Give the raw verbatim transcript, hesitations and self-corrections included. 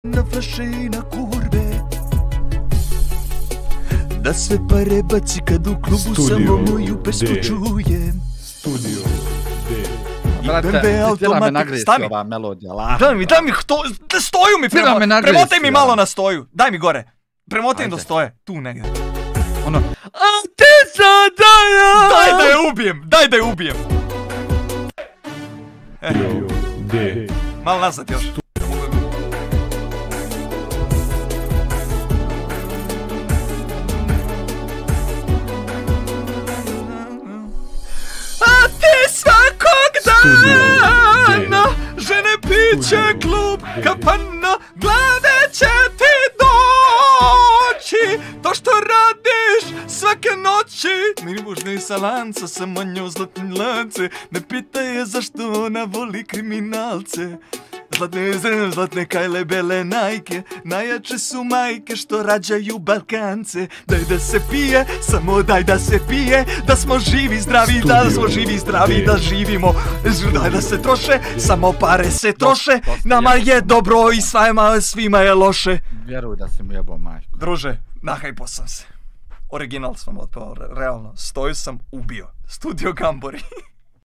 Na flaše i na kurve, da se pare baci kad u klubu samo moju pesmu čujem. Studio D. Brate, htjela me nagresti ova melodija, lažno. Daj mi, daj mi, stoju mi, Htjela me nagresti, premotaj mi malo ono. na stoju, daj mi gore. Premotaj im do Ajde. stoje, tu negdje. Ono, a ti sada ja! Daj da je ubijem, daj da je ubijem. E, Studio D. malo nazad još. A ti svakog dana, žene, piće, klub, kapana, glave će ti doći. To što radiš svake noći, ni bužni sa lanca, samo nju zlatni lance. Ne pitaj je zašto ona voli kriminalce. Zlatne zemlje, zlatne kajle, bele najke, najjače su majke što rađaju Balkance. Daj da se pije, samo daj da se pije, da smo živi, zdravi, da smo živi, zdravi, da živimo. Daj da se troše, samo pare se troše, nama je dobro i svima, svima je loše. Vjeruj da si mu jebao majku. Druže, nahajpo sam se. Original sam otpao, realno, stoju sam ubio. Studio Gambori.